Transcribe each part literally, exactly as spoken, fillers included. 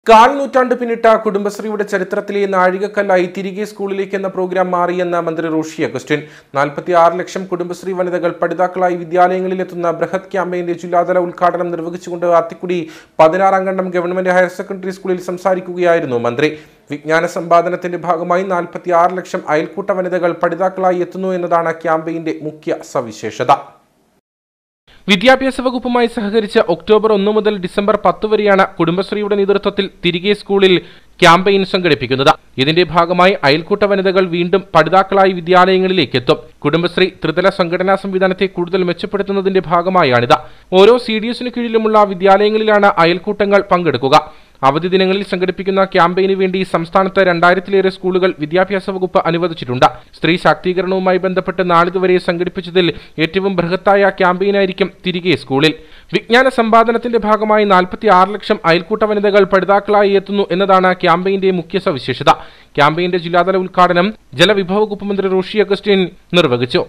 കാൽ നൂറ്റാണ്ട് പിന്നിട്ട കുടുംബശ്രീയുടെ ചരിത്രത്തിലെ നാഴികക്കല്ലായി തിരികെ സ്കൂളിലേക്ക് എന്ന പ്രോഗ്രാം മാറിയെന്ന മന്ത്രി റോഷി അഗസ്റ്റിൻ. നാൽപ്പത്തിയാറ് ലക്ഷം കുടുംബശ്രീ വനിതകൾ പഠിതാക്കളായി വിദ്യാലയങ്ങളിലെത്തുന്ന ബൃഹത് ക്യാമ്പയിന്റെ ജില്ലാതല ഉദ്ഘാടനം നിർവഹിച്ചുകൊണ്ട് ആത്തിക്കുടി പതിനാറാം ഖണ്ഡം ഗവൺമെന്റ് ഹയർ സെക്കൻഡറി സ്കൂളിൽ സംസാരിക്കുകയായിരുന്നു മന്ത്രി. വിജ്ഞാന സമ്പാദനത്തിന്റെ ഭാഗമായി നാൽപ്പത്തിയാറ് ലക്ഷം അയൽക്കൂട്ട വനിതകൾ പഠിതാക്കളായി എത്തുന്നു എന്നതാണ് ക്യാമ്പയിന്റെ മുഖ്യ സവിശേഷത. വിദ്യാഭ്യാസ വകുപ്പുമായി സഹകരിച്ച് ഒക്ടോബർ ഒന്ന് മുതൽ ഡിസംബർ പത്ത് വരെയാണ് കുടുംബശ്രീയുടെ നേതൃത്വത്തിൽ തിരികെ സ്കൂളിൽ ക്യാമ്പയിൻ സംഘടിപ്പിക്കുന്നത്. ഇതിന്റെ ഭാഗമായി അയൽക്കൂട്ട വനിതകൾ വീണ്ടും പഠിതാക്കളായി വിദ്യാലയങ്ങളിലേക്ക് എത്തും. കുടുംബശ്രീ ത്രിതല സംഘടനാ സംവിധാനത്തെ കൂടുതൽ മെച്ചപ്പെടുത്തുന്നതിന്റെ ഭാഗമായാണിത്. ഓരോ സി ഡി എസിന് കീഴിലുമുള്ള വിദ്യാലയങ്ങളിലാണ് അയൽക്കൂട്ടങ്ങൾ പങ്കെടുക്കുക. അവധി ദിനങ്ങളിൽ സംഘടിപ്പിക്കുന്ന ക്യാമ്പയിന് വേണ്ടി സംസ്ഥാനത്ത് രണ്ടായിരത്തിലേറെ സ്കൂളുകൾ വിദ്യാഭ്യാസ വകുപ്പ് അനുവദിച്ചിട്ടുണ്ട്. സ്ത്രീ ശാക്തീകരണവുമായി ബന്ധപ്പെട്ട് നാളിതുവരെ സംഘടിപ്പിച്ചതിൽ ഏറ്റവും ബൃഹത്തായ ക്യാമ്പയിനായിരിക്കും തിരികെ സ്കൂളിൽ. വിജ്ഞാന സമ്പാദനത്തിന്റെ ഭാഗമായി നാൽപ്പത്തി ആറ് ലക്ഷം അയൽക്കൂട്ട വനിതകൾ പഠിതാക്കളായി എത്തുന്നു എന്നതാണ് ക്യാമ്പയിന്റെ മുഖ്യ സവിശേഷത. ക്യാമ്പയിന്റെ ജില്ലാതല ഉദ്ഘാടനം ജലവിഭവ വകുപ്പ് മന്ത്രി റോഷി അഗസ്റ്റിൻ നിർവഹിച്ചു.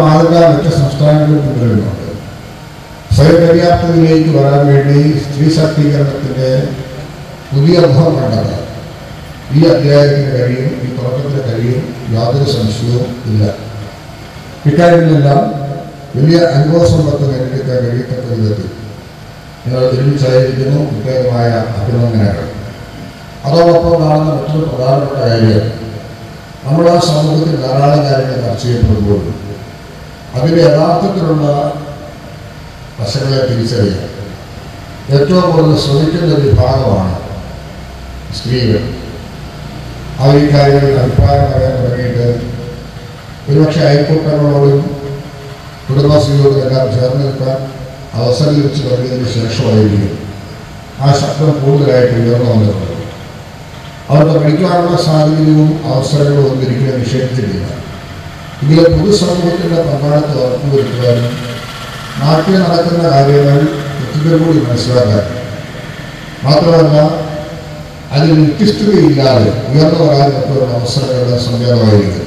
സ്വയം പര്യാപ്തതയിലേക്ക് വരാൻ വേണ്ടി സ്ത്രീ ശാക്തീകരണത്തിന്റെ പുതിയ മുഖം കണ്ടത് ഈ അധ്യായത്തിന് കഴിയും, ഈ തുടക്കത്തിന് കഴിയും, യാതൊരു സംശയവും ഇല്ല. ഇക്കാര്യങ്ങളെല്ലാം വലിയ അനുഭവ സമ്പത്ത് നേടിയെടുക്കാൻ കഴിയത്തക്ക വിധത്തിൽ നിങ്ങൾ ഒരുമിച്ചായിരിക്കുന്നു. പ്രത്യേകമായ അഭിനന്ദനങ്ങൾ. അതോടൊപ്പം കാണുന്ന മറ്റൊരു പ്രധാനപ്പെട്ട കാര്യം, നമ്മൾ ആ സമൂഹത്തിൽ ധാരാളം കാര്യങ്ങൾ ചർച്ച ചെയ്യപ്പെടുമ്പോൾ അതിൻ്റെ യഥാർത്ഥത്തിലുള്ള വശങ്ങളെ തിരിച്ചറിയാൻ ഏറ്റവും കൂടുതൽ ശ്രമിക്കുന്ന ഒരു വിഭാഗമാണ് സ്ത്രീകൾ. അവർ ഈ കാര്യങ്ങളിൽ അഭിപ്രായം പറയാൻ തുടങ്ങിയിട്ട് ഒരുപക്ഷെ അയൽക്കൂട്ടങ്ങളോടും കുടുംബശ്രീയോടും എല്ലാം ചേർന്ന് നിൽക്കാൻ അവസരം ലഭിച്ചു തുടങ്ങിയതിന് ശേഷമായിരിക്കും ആ ശബ്ദം കൂടുതലായിട്ട് ഉയർന്നു വന്നിട്ടുള്ളത്. അവർക്ക് പഠിക്കാനുള്ള സാഹചര്യവും അവസരങ്ങളും ഒന്നും ഒരിക്കലും നിഷേധിച്ചിട്ടില്ല. എങ്കിലും പൊതുസമൂഹത്തിൻ്റെ പങ്കാളിത്തം ഉറപ്പുവരുത്തുവാനും നാട്ടിൽ നടക്കുന്ന കാര്യങ്ങൾ കൃത്യത കൂടി മനസ്സിലാക്കാൻ, മാത്രമല്ല അതിൽ വ്യത്യസ്തതയില്ലാതെ ഉയർന്നു വരാൻ പറ്റുന്ന അവസരങ്ങളുടെ സംജാതമായിരിക്കും.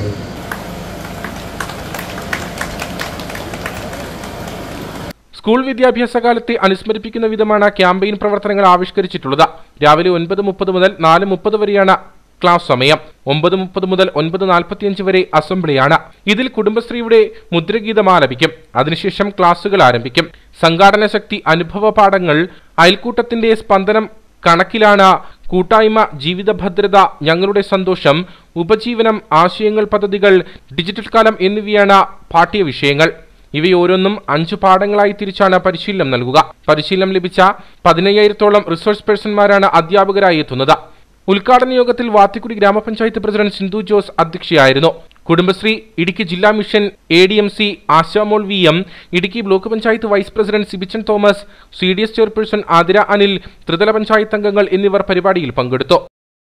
സ്കൂൾ വിദ്യാഭ്യാസ കാലത്തെ അനുസ്മരിപ്പിക്കുന്ന വിധമാണ് ക്യാമ്പയിൻ പ്രവർത്തനങ്ങൾ ആവിഷ്കരിച്ചിട്ടുള്ളത്. രാവിലെ ഒൻപത് മുപ്പത് മുതൽ നാല് മുപ്പത് വരെയാണ് ക്ലാസ് സമയം. ഒമ്പത് മുപ്പത് മുതൽ ഒൻപത് നാൽപ്പത്തിയഞ്ച് വരെ അസംബ്ലിയാണ്. ഇതിൽ കുടുംബശ്രീയുടെ മുദ്രഗീതം ആലപിക്കും. അതിനുശേഷം ക്ലാസുകൾ ആരംഭിക്കും. സംഘാടന ശക്തി, അനുഭവ പാഠങ്ങൾ, അയൽക്കൂട്ടത്തിന്റെ സ്പന്ദനം, കണക്കിലാണ് കൂട്ടായ്മ, ജീവിത ഭദ്രത, ഞങ്ങളുടെ സന്തോഷം, ഉപജീവനം, ആശയങ്ങൾ, പദ്ധതികൾ, ഡിജിറ്റൽ കാലം എന്നിവയാണ് പാഠ്യവിഷയങ്ങൾ. ഇവയോരോന്നും അഞ്ചു പാഠങ്ങളായി തിരിച്ചാണ് പരിശീലനം നൽകുക. പരിശീലനം ലഭിച്ച പതിനയ്യായിരത്തോളം റിസോഴ്സ് പേഴ്സൺമാരാണ് അധ്യാപകരായി എത്തുന്നത്. ഉദ്ഘാടന യോഗത്തിൽ വാത്തിക്കുടി ഗ്രാമപഞ്ചായത്ത് പ്രസിഡന്റ് സിന്ധു ജോസ് അധ്യക്ഷയായിരുന്നു. കുടുംബശ്രീ ഇടുക്കി ജില്ലാ mission A D M C Ashamol V M, Idukki block panchayat vice president Sibichan Thomas, C D S chairperson Athira Anil, ത്രിതല പഞ്ചായത്ത് അംഗങ്ങൾ എന്നിവർ പരിപാടിയിൽ പങ്കെടുത്തു.